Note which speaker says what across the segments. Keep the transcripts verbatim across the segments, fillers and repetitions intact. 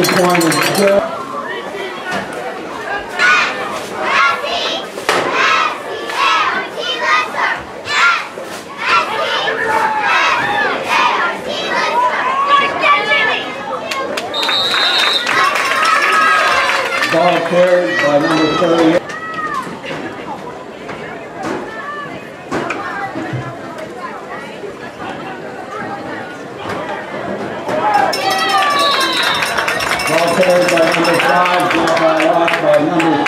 Speaker 1: point is good. Ball carried by number thirty-eight. Ball carried by number five, ball by loss by number.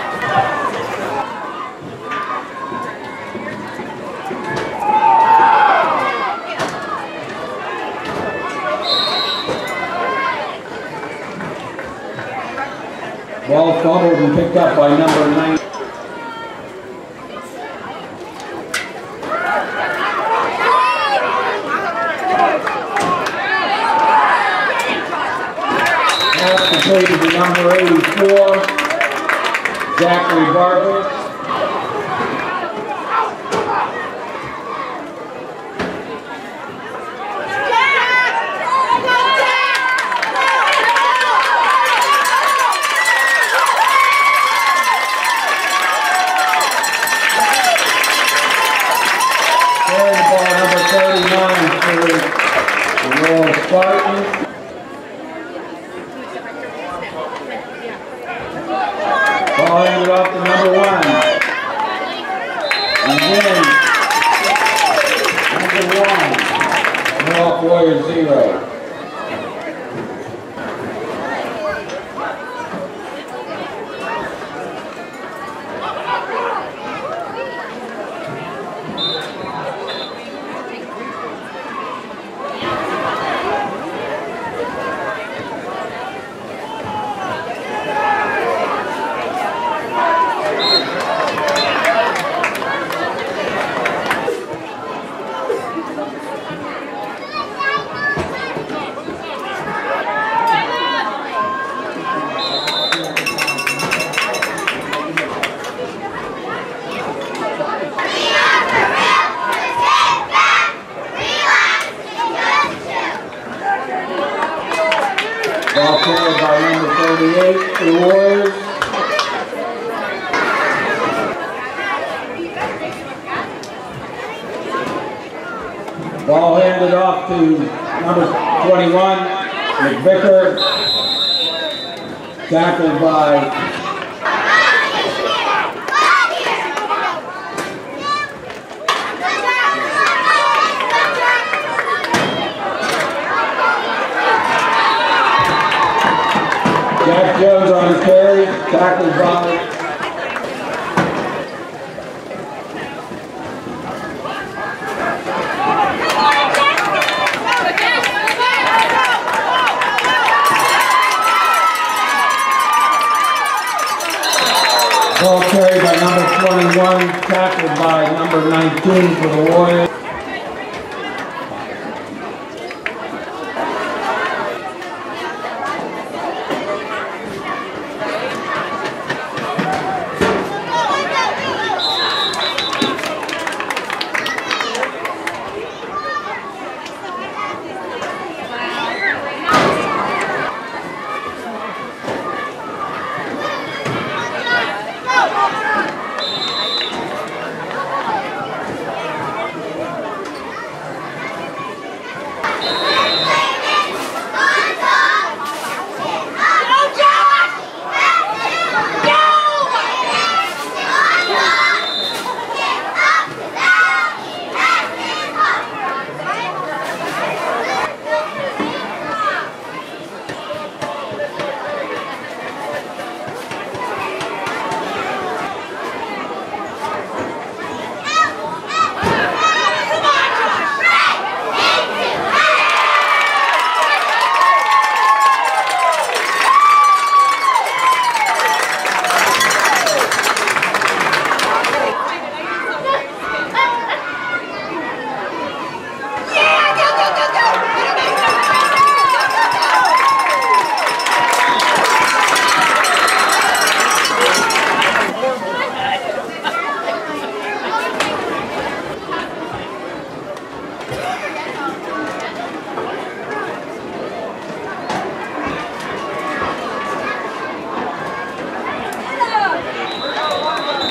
Speaker 1: Ball fumbled and picked up by number nine. Pass completed to number eighty-four, Zachary Barber. Carrying the ball number thirty-nine for the Laurel Spartans. Ball handed off to number one. And then, number one, Mohawk Warriors zero. Ball carried by number thirty-eight, the Warriors. Ball handed off to number twenty-one, McVicker. Tackled by Jack Jones on the carry, tackled by ball carried by number twenty-one, tackled by number nineteen for the Warriors.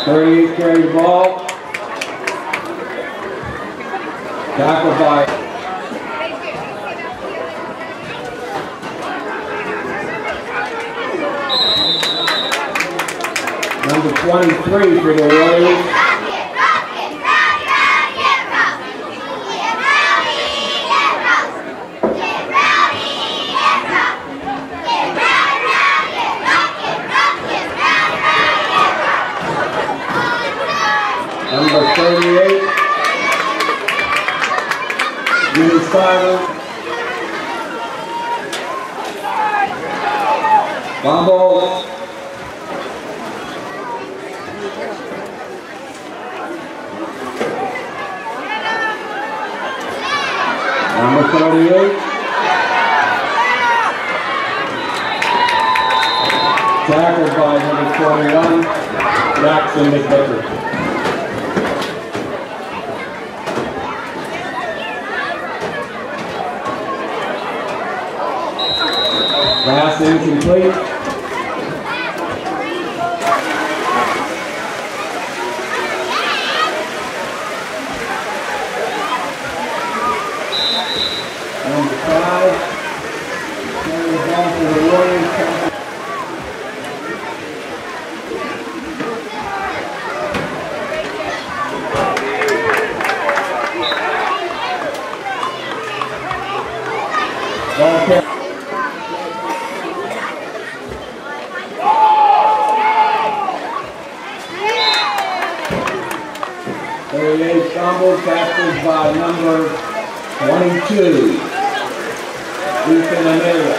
Speaker 1: thirty-eight carries the ball. Tackled by number twenty-three for the Warriors. Number thirty-eight, Jimmy Stiver. Fumble. Number thirty-eight, tackled by number twenty-one, Jackson McVicker. Pass incomplete. Number five, carrying the ball for the Warriors. Ball carried. thirty-eight fumble, tackled by number twenty-two, Ethan Amira.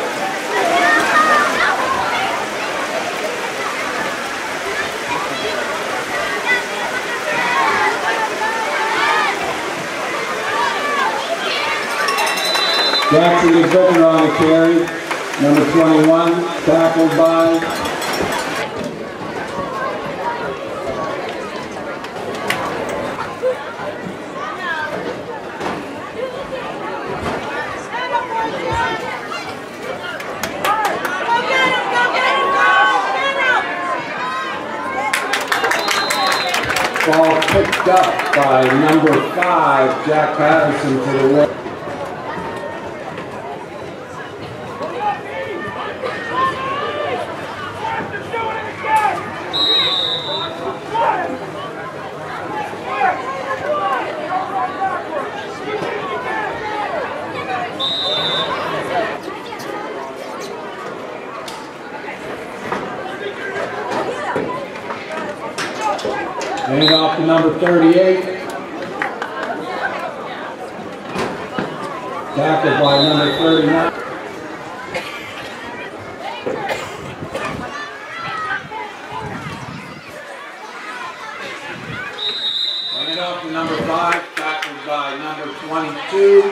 Speaker 1: Jackson McVicker on the carry, number twenty-one, tackled by ball picked up by number five, Jack Patterson to the left. Hand off to number thirty-eight. Tackled by number thirty-nine. Hand off to number five. Tackled by number twenty-two.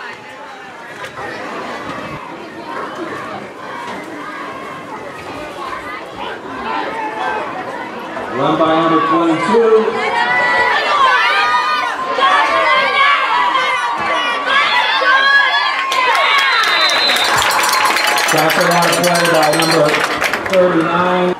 Speaker 1: Run by number twenty-two. Tackled on play by number thirty-nine.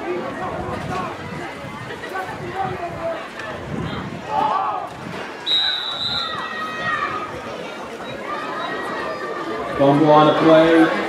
Speaker 1: Fumble on the play.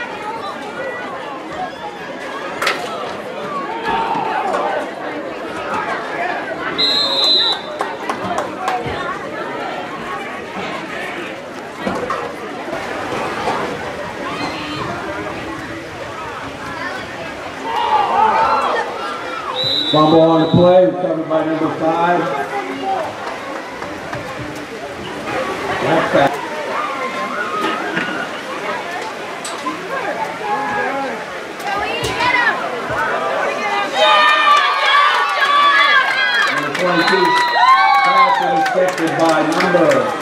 Speaker 1: Fumble on the play, recovered by number five. That's back. Number twenty-two, pass intercepted by number.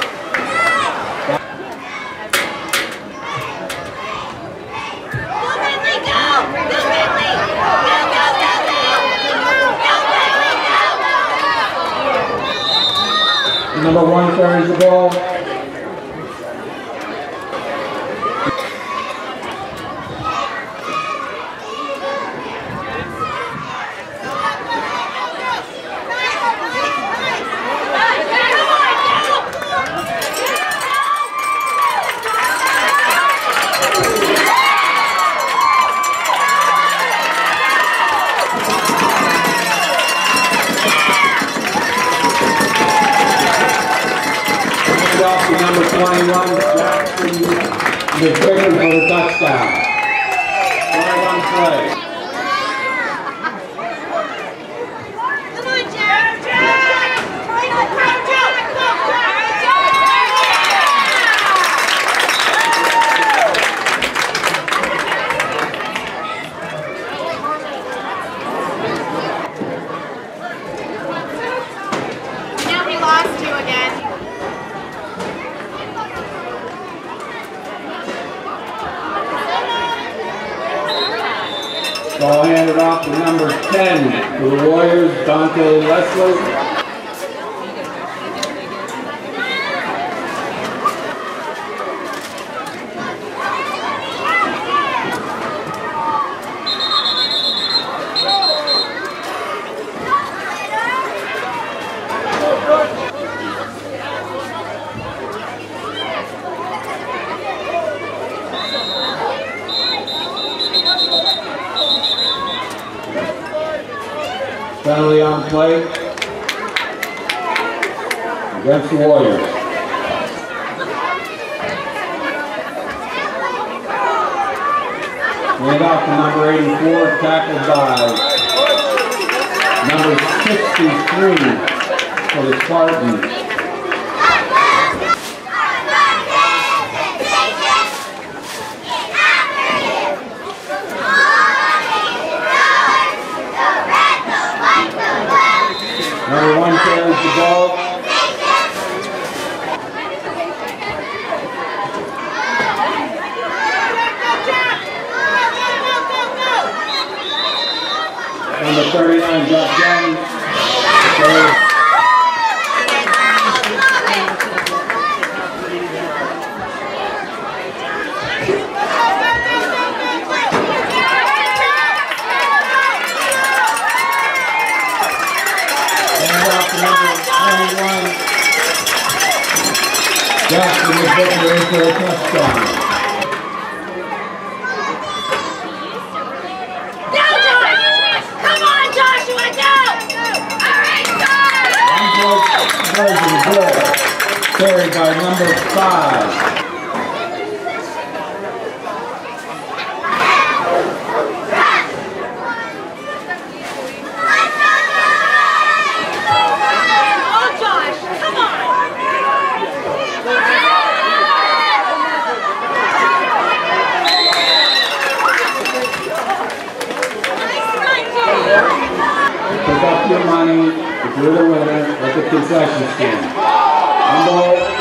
Speaker 1: Number one carries the ball. twenty-one, Jackson McGregor for the touchdown. Flag on play.
Speaker 2: Come on, Jack! Jack! Now we lost two again.
Speaker 1: Ball handed off to number ten for the Warriors, Dante Leslie. Penalty on play against the Warriors. Hand off to number eighty-four, tackled by number sixty-three for the Spartans. Number one carries the ball. Number thirty-nine, Josh Jones. Jackson is victory for a touchdown.
Speaker 2: Go, Josh! Come on, Joshua, go! All right, go!
Speaker 1: Version good. Carried by number five. Pick up your money if you're the winner at the concession stand. Humble.